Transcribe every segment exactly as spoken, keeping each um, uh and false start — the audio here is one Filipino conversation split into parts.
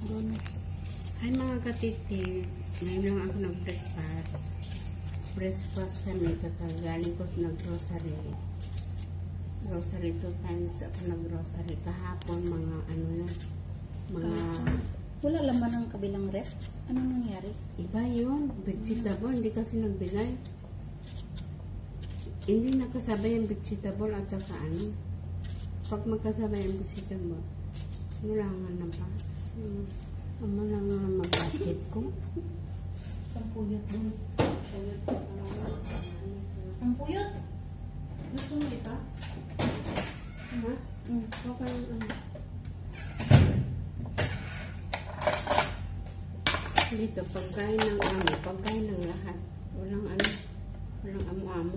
Doon. Hi mga katitig. Ngayon lang ako nag-breakfast. Breakfast kami. Kakagaling ko sa nag-grocery. Grocery two times ako nag-grocery. Kahapon mga ano yun. Mga... Wala laman ang kabilang ref. Anong nangyari? Iba yun. Vegetable. Hindi kasi nagbigay. Hindi nakasabay ang vegetable at saka ano. Pag magkasabay ang vegetable, mulangan na pa. Hmm. Ang mulangan na mag-budget ko. Sampuyot doon. Sampuyot? Gusto mo ito? Ha? Hmm. Okay. Um. Dito, pagkain ng amo, pagkain ng lahat. Walang ano, walang amo-amo.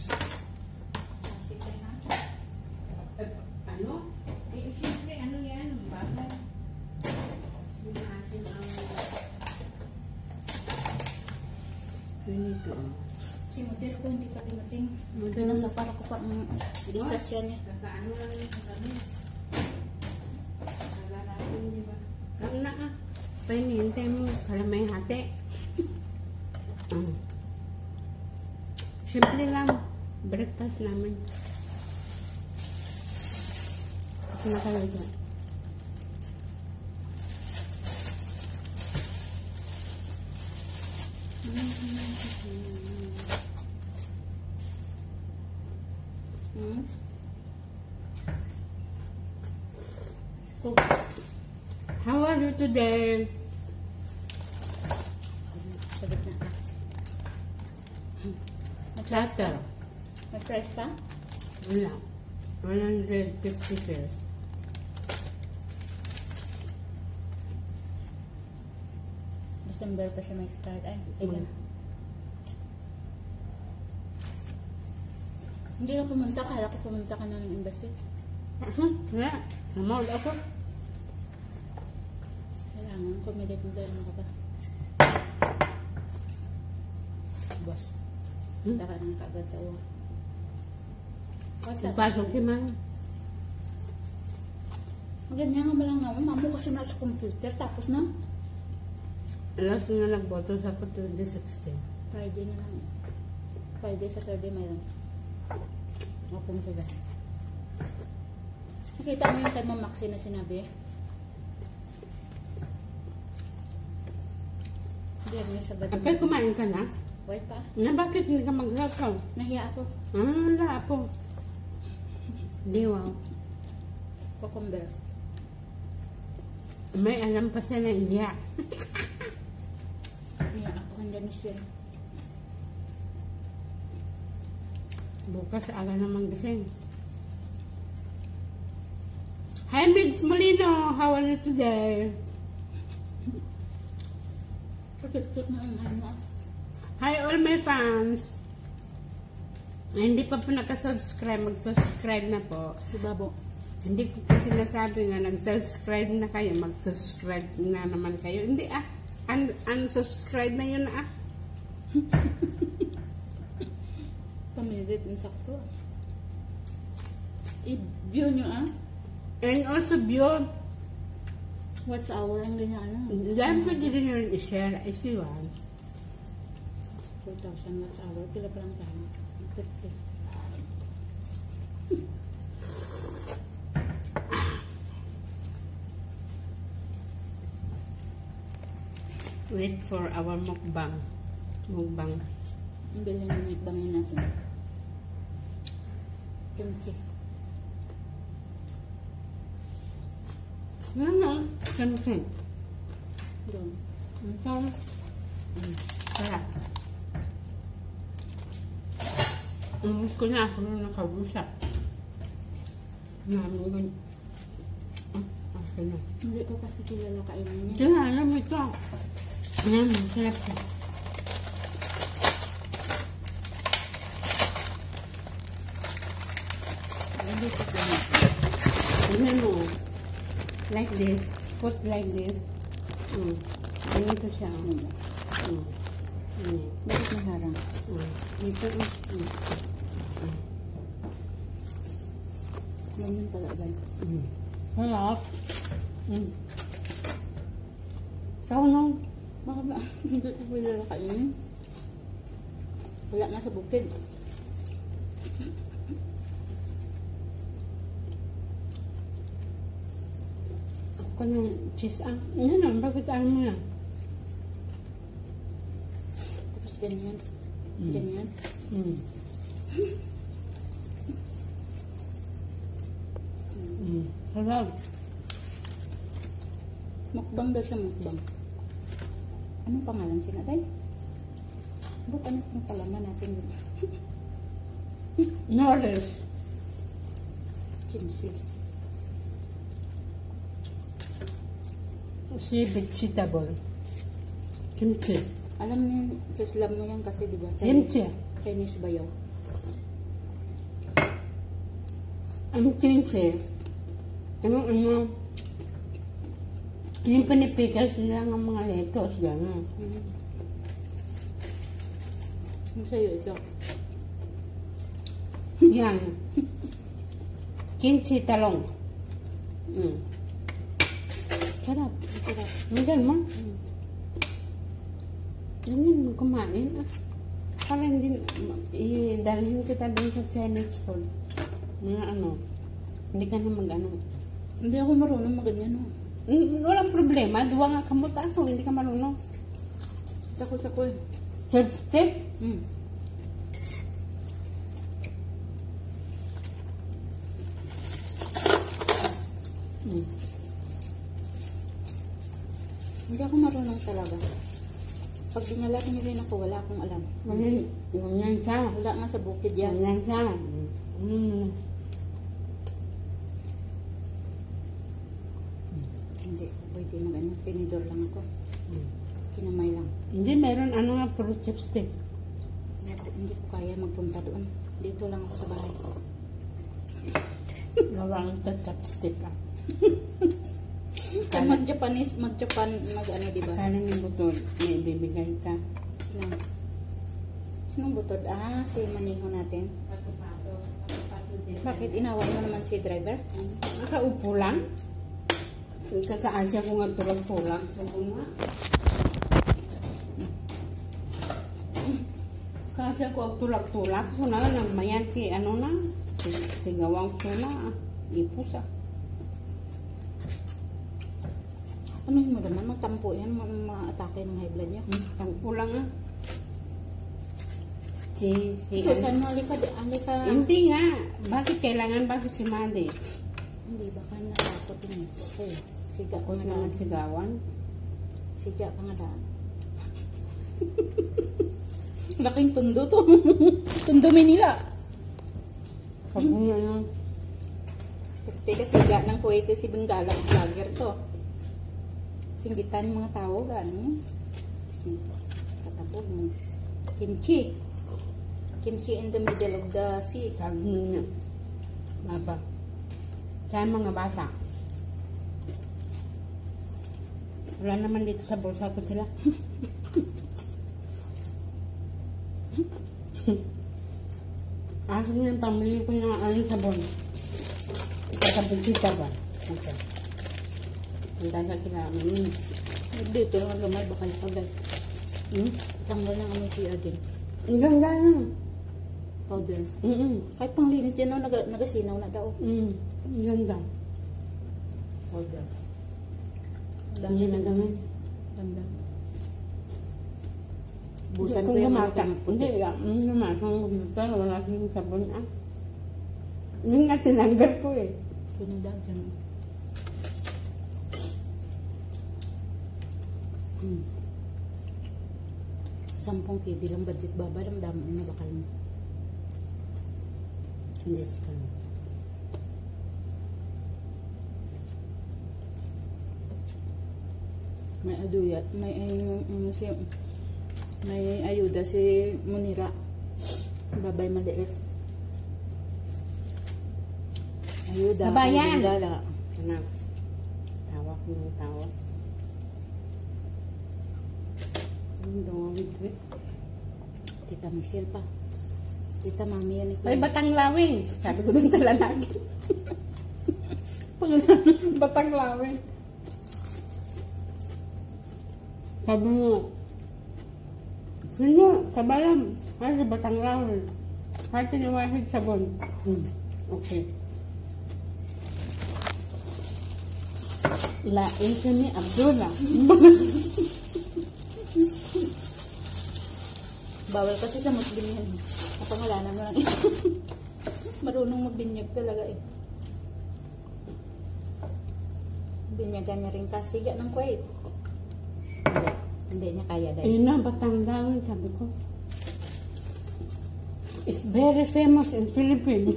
Sige na. Eh, ano? Eh, siyempre, ano yan? Ang bagay. Yung asin ang... Ganito. Si model ko hindi pa dumating. Model. Nasa para ko pa ang diskusyon niya. Kakaano lang yung sasabi. Kagarating, di ba? Kang na ah. Pahinihintay mo, para may hati. um. Simple lang. Breakfast namin. Ito na kayo dyan. Hmm? Cook. How are you today? Sagot na ka. Platter. May price pa? Wala. one hundred fifty pesos. December pa siya may start. Ay, ilan? Mm. Hindi ka pumunta. Kala ko pumunta ka na ng embassy. Uh-huh. Wala. Samawad ako. Kailangan kumilit mo dahil mo ka. Boss. Hmm? Punta ka nang kaagad sa uwa. Nagpasok si Mama. Ganyan nga malang naman. Mamo kasi nasa computer. Tapos na. Alas na nagboto sa ako twenty sixteen. Friday na lang. Friday, Saturday mayroon. Open sila. Nakita mo yung kay Ma'am Maxi na sinabi? Hindi, may sabado. Apay, kumain ka na? Why pa? Na bakit hindi ka mag-rakaw? Nahiya ako. Ah, wala po. Di wow. Cucumber. May alam pa siya na iya. Nahiya ako. Handa ni siya. Bukas ala namang gising. Hi, Migs Molino! How are you today? Pagkakit na ang ano. Hi all my fans! Hindi pa po nakasubscribe, mag-subscribe na po. Si Babo. Hindi ko po sinasabi nga nag-subscribe na kayo, mag-subscribe na naman kayo. Hindi ah, Un unsubscribe na yun ah. Pamilit, insakto. I-view nyo ah. And also view, What's our ang ganyan ano? dahil pwede rin yun i-share if you want. four thousand watts hour. Pila pa lang tayo. fifty. Wait for our mukbang. Mukbang. Ang bilhin ng mukbangin natin. Kimchi. Ano? Kansin. Doon. Ang sarap. Mm, sarap. Ang gusto niya ako nung nakabusap. Namin ko. Ah, okay na. Hindi ko kasi kilala kainin niya. Kaya alam ito. Ayan, masarap siya. Hindi ko kilala. Tignan mo. Like this. Put like this. Mm. Ganito siya. Mm. Mm. Mm. Bakit naharang? Mm. Dito. Mm. Mm. Ganyan pala ba? Mm. Sarap. Mm. Ikaw no? Baka ba? Hindi ko pwede kainin. Wala na sa bukid. Ako ng cheese ah. Ano na, bakit ano mo na? Tapos ganyan. Mm. Ganyan. Mm. Mm. Sarap. Mukbang daw siya, mukbang. Anong pangalan sila, Day? Ba't ano pang palaman natin dito? Norris. Kimchi. Si vegetable. Kimchi. Alam niyo, sislam mo yan kasi, di ba? Kimchi. Chinese bayaw. Ang kimchi. Ano, ano, yung panipikas nila ng mga lettuce, gano'n. Mm. Ano sa'yo ito? Yan. Kimchi talong. Mm. Sarap. Sarap. Ganyan mo. Mm. Ganyan mo kumain. Ah. Parang din, i-dalhin kita din sa Chinese food. Mga ano, hindi ka na mag-ano. Hindi ako marunong maganyan, no? Mm, walang problema. Duwa nga kamot ako. Hindi ka marunong. Takot-takot. Third step. Mm. Mm. Hindi ako marunong talaga. Pag dinala niyo rin ako, wala akong alam. Ganyan, ganyan siya. Wala nga sa bukid yan. Ganyan siya. Mm. Hindi, pwede mag-ano. Tinidor lang ako. Mm. Kinamay lang. Hindi, meron ano nga, puro chipstick. Hindi, hindi ko kaya magpunta doon. Dito lang ako sa bahay. Gawang ito chopstick ah. Kaya mag-Japanese, mag-Japan, mag-ano, diba? Akala ni Butod, may ibibigay ka. Yan. Sinong butod? Ah, si Maniho natin. Bakit inaway mo naman si driver? Nakaupo lang. Kakaasya ko nga tulag-tulag sa bunga. Kasya ko ang tulag-tulag. So na, nagmayan ki, ano na, sigawang ko na, ipus ah. Ano mo naman? Magtampo yan, ma-atake ng high blood niya. Hmm, tangpo lang ah. Si, si, Ito, ano- saan mo? Alika, alika. Hindi nga. Bakit kailangan, bakit si Madi? Hindi, baka natakot yun. Okay. Siga ka Huwag nga naman daan. sigawan. Siga ka nga daan. Laking tundo to. Tundo Manila. Pag hmm? ano, Teka, siga ng Kuwaiti si Bengala. Vlogger to. Singgitan yung mga tao. Gano'n. Katabog mo. Kimchi. Kimchi in the middle of the sea. sabi niya, maba. Saan mga bata? Wala naman dito sa bulsa ko sila. Akin yung pamili ko yung ano sabon. Kakabigita ba? Okay. Ang dasa kila. Mm. Dito lang gamay. Baka nakagay. Mm? Tanggal ng amoy siya din. Ang ganda na. Powder. Mm -mm. Kahit panglinis din, no, naga, nagasinaw na daw. Mm. Ang ganda. Powder. Hindi na gamit. Ganda. Busan ko Kung yung gumata. mga Hindi, ya. Hindi naman. Kung gumata, wala kang sabon ah. Yun nga tinanggal ko eh. Pinagdaan dyan. Hmm. Sampung kidi lang budget baba. Damdaman mo na bakal mo. Discount. May aduya. May ayun, ano si may ayuda si Munira. Babay maliit. Ayuda. Babayan! Bengala. Anak. Tawa ko ng tawa. Ang dawit-wit. Tita Michelle pa. Tita Mami yan. Ay, Batang Lawing. Sabi ko doon tala lagi. Batang Lawing. Sabi mo, sino? Kabalam. Ay, batang lawin. Hati ni Wahid sabon. Hmm. Okay. Lain siya ni Abdullah. Bawal kasi sa Muslim yan. Napangalanan mo lang. Marunong magbinyag talaga eh. Binyagan niya rin kasiga ng Kuwait. Hindi. Hindi niya kaya dahil. Ayun na, batang lawin, sabi ko. It's very famous in Philippines.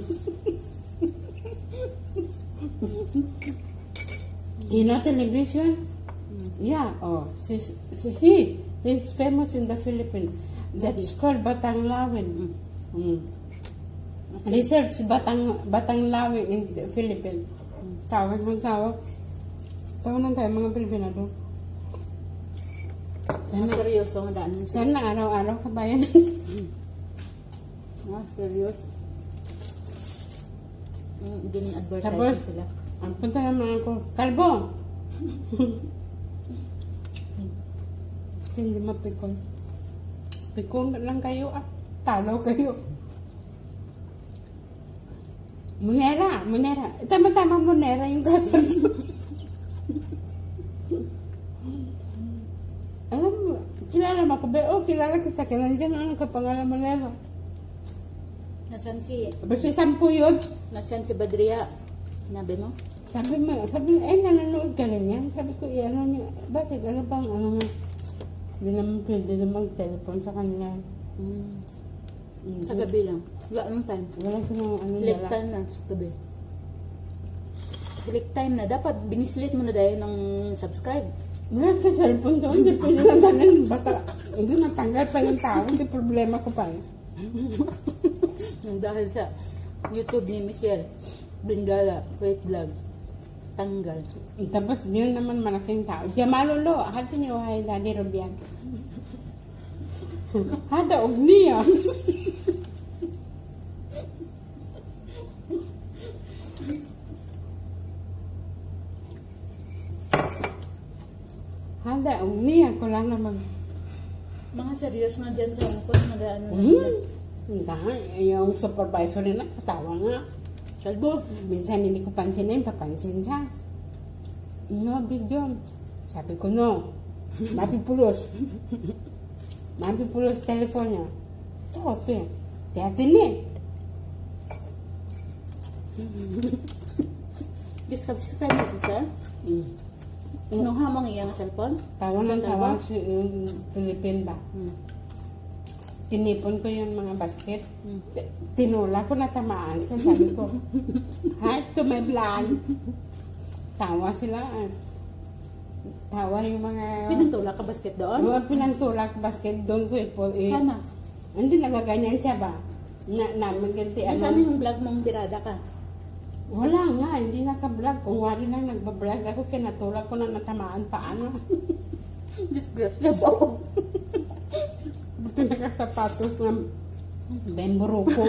You know television? Hmm. Yeah, oh, si, si, he, he's famous in the Philippines. That's called Batang Lawin. Mm. Research Batang Batang Lawin in the Philippines. Tawag ng tawag. Tawag ng tayo mga Pilipinado. Sana seryoso ang daan. Sana araw-araw kabayan. Ah, serious. Mm, din-advertise Tapos, sila. ang punta naman ako, kalbo! Hindi mapikon. Pikon lang kayo ah. Talaw kayo. Munera, munera. Tama-tama munera yung gasol mo. Alam mo, kilala mo ako ba? Oh, kilala kita. Kailan dyan ano kapangalan munera? Nasaan si... Basta sampu yun. Nasaan si Badria? Nabi mo? Sabi mo, sabi mo, eh, nanonood ka rin yan. Sabi ko, eh, ano niya, bakit, ano bang, ano nga, hindi naman pwede na mag-telephone sa kanya. Mm. Mm. Sa gabi lang. Wala anong time? Wala silang, ano, Late dala. time na sa gabi. Late time na. Dapat binislit mo na dahil ng subscribe. Wala sa cellphone doon, hindi pwede lang tanan, bata, hindi matanggal pa yung tao, hindi problema ko pa. Nang dahil sa YouTube ni Michelle Bengala, Kuwait Vlog, tanggal. Tapos yun naman malaking tao. Jamalolo, hati niyo hay Daddy Rubian. Hada og niya. Hada og niya ko lang naman. Mga serious nga dyan sa Hong Kong, mag-ano na sila. Hmm. Dahil yung supervisor nila katawa nga. Kalbo, minsan hindi ko pansinin, papansin siya. No, big deal. Sabi ko, no. Mapipulos. Mapipulos telepon niya. So, okay. Tiyatin eh. Just subscribe mo siya. Mm. Nung hamang iya nga cellphone? Tawa ng tawa si yung Philippine ba. Hmm. Tinipon ko yung mga basket. Hmm. Tinula ko na tamaan siya. Sabi ko, hi to my vlog. Tawa sila. ah. Tawa yung mga... Pinantulak ka basket doon? Mga pinantulak basket doon ko ipol. Eh, Sana. hindi nagaganyan siya ba? Na, na maganti ano. Nasaan yung vlog mong birada ka? Wala nga, hindi naka-vlog. Kung wari lang nagbablog ako, kinatulak ko na natamaan paano. Disgrasya po. Buti nakasapatos ng bemburo ko.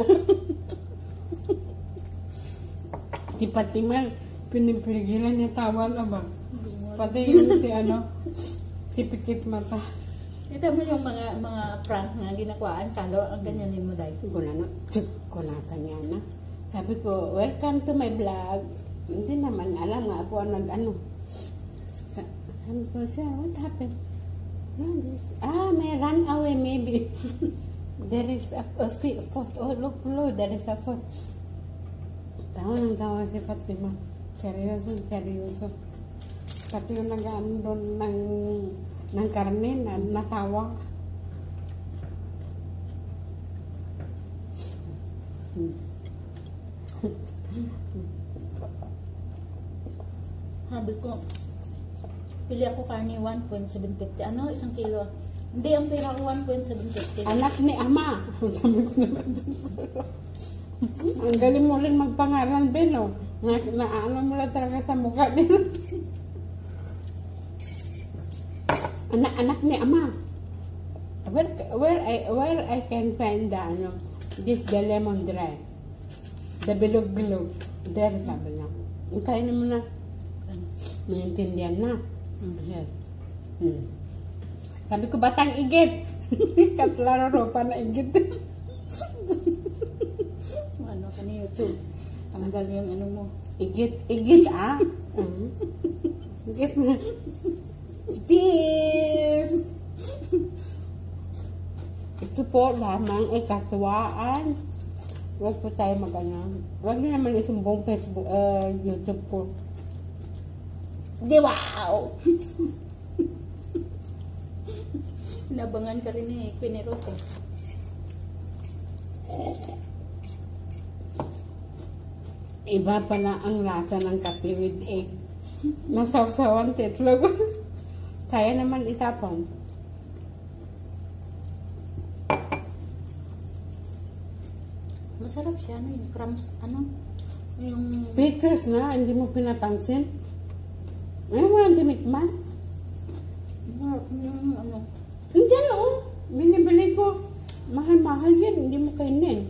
Tipa-timan, pinipigilan niya tawa na ba? Pati yun si ano, si Pikit Mata. Ito mo yung mga mga prank na ginakwaan, kalo, ang ganyanin mo dahil. Ko na na, tsk, ko na kanya na. Sabi ko, welcome to my vlog. Hindi naman alam nga ako ang nag-ano. Sa, sabi ko, sir, what happened? No, this, ah, may run away maybe. There is a, a foot. Oh, look below, there is a foot. Tawa ng tawa si Fatima. Seryoso, seryoso. Pati yung nag-ano doon ng, ng karne, na, natawa. Hmm. Sabi ko, pili ako karne one point seven five zero. Ano? Isang kilo. Hindi, ang pera ko one point seven five zero. Anak ni Ama. Sabi ko naman. Ang galing mo rin magpangalan, Beno. Na, na ano mo lang talaga sa mukha din. Anak-anak ni Ama. Where, where, I, where I can find the, ano, this the lemon dry. The bilog-bilog. There, sabi niya. Kainin mo na. Naintindihan na. Mm. Yes. Hmm. Sabi ko, batang igit. Katlaro pa na igit. Ano ka ni YouTube? Tanggal yung ano mo. Igit, igit ah. Mm. Igit na. Peace! Ito po lamang ay katuwaan. Huwag po tayo mag-ano. Huwag na naman isumbong Facebook, uh, YouTube ko. Di wow! Nabangan ka rin ni Queen Rose eh. Iba pala ang lasa ng kape with egg. Nasawsawan titlog. Kaya naman itapon. Masarap siya, ano yung crumbs, ano? Yung... Pickles na, hindi mo pinapansin. Ay, walang tinikman. Yung ano? Hindi no. Binibili ko. Mahal-mahal yan, hindi mo kainin.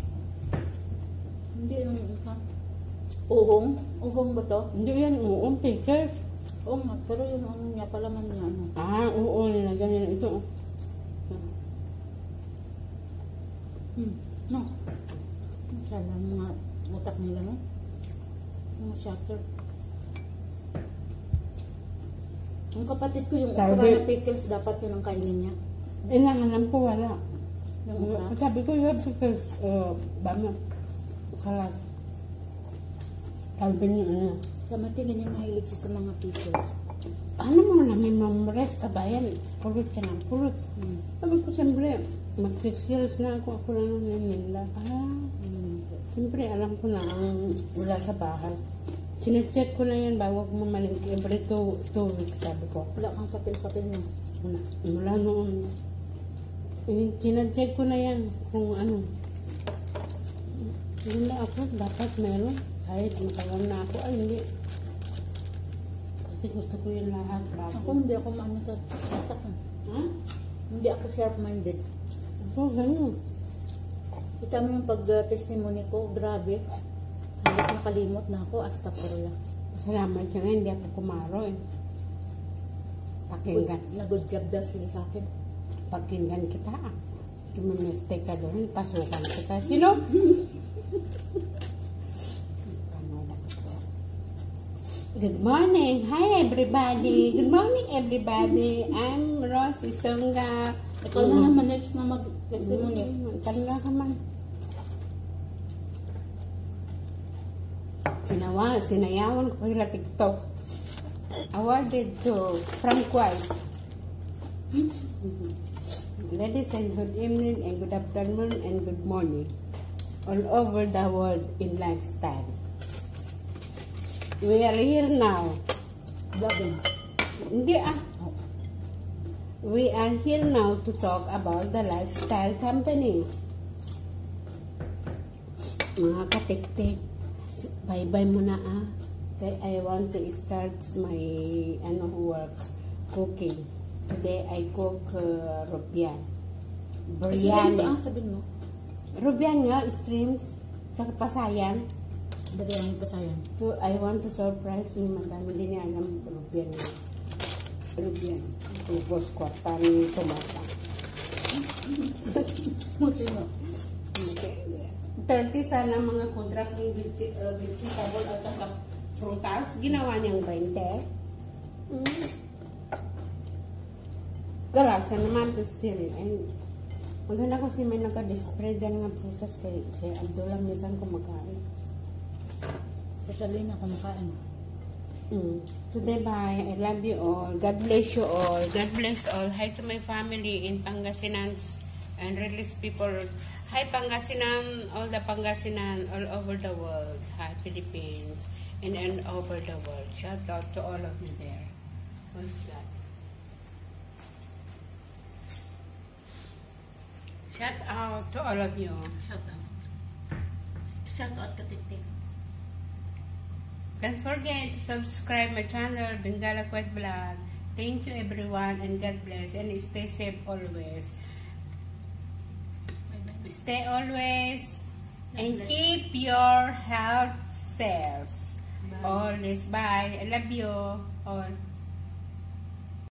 Hindi yung... Uh, uhong? Uhong ba to? Hindi yan, oo, pickles. Oo nga, pero yung ano niya, palaman niya, ano? Ah, oo, nilagyan nila ito. Hmm, no. Sana mga utak nila, no? Mga shatter. Ang kapatid ko, yung Sabi- okra na pickles, dapat yun ang kainin niya. Eh, nanganam ko wala. Yung okra. Sabi ko, yun, pickles, uh, bama. Kalas. Sabi niya, ano. Sa matingin niya mahilig siya sa mga pickles. Ano mo namin mamres, kabayan, pulot siya ng pulot. Hmm. Sabi ko, siyempre, mag six years na ako, ako lang naninila. Ah, Hmm. siyempre, alam ko na ang wala sa bahay. Sinecheck ko na yan bago ako mamaling every two, two weeks, sabi ko. Wala kang papel-papel niya. Mula, mula noon. Eh, Sinecheck ko na yan kung ano. Hindi na ako, dapat meron. Kahit matagal na ako, ay hindi. Kasi gusto ko yung lahat. Ako Bago. hindi ako maano sa tatak. Ha? Hindi ako sharp-minded. Ako, ganyan. Kita mo yung pag-testimony ko, grabe. Halos nakalimot na ako, astagfirullah. Salamat siya nga, hindi ako kumaro eh. Pakinggan. Na-good job daw sila sa akin. Pakinggan kita. Kung may mistake ka doon, pasukan kita. Sino? Good morning. Hi everybody. Good morning everybody. I'm Rose Isonga. Ikaw na naman next na mag-testimony. Tanda ka man. Sinawa, sinayawan ko sila TikTok. Awarded to Frank White. Ladies and good evening and good afternoon and good morning. All over the world in lifestyle. We are here now. Vlogging. Hindi ah. We are here now to talk about the lifestyle company. Mga katiktik, bye-bye muna ah. Kaya I want to start my ano work, cooking. Today I cook uh, Rubian. Biryani. Ah, sabihin mo. Rubian nga, streams, tsaka pasayan. Biryani pa sayang. To, I want to surprise ni madam. Hindi niya alam Rubian nga. Rubian. Tubos kwarta ni Tomasa. Muti mo. thirty sana mga contract ng veg- uh, vegetable at saka frutas. Ginawa niyang twenty. Mm. Garasa naman to still. And maganda kasi may naka-display dyan nga prutas kay si Abdullah minsan kumakain. Usually na kumakain. Mm. Today, bye. I love you all. God bless you all. God bless all. Hi to my family in Pangasinan and release people. Hi Pangasinan, all the Pangasinan all over the world. Hi Philippines and, and over the world. Shout out to all of you there. What's that? Shout out to all of you. Shout out. Shout out katiktik. Don't forget to subscribe my channel, Bengala Kwet Vlog. Thank you everyone and God bless and stay safe always. Bye bye. Stay always and keep your health safe. Bye. Always. Bye. I love you all.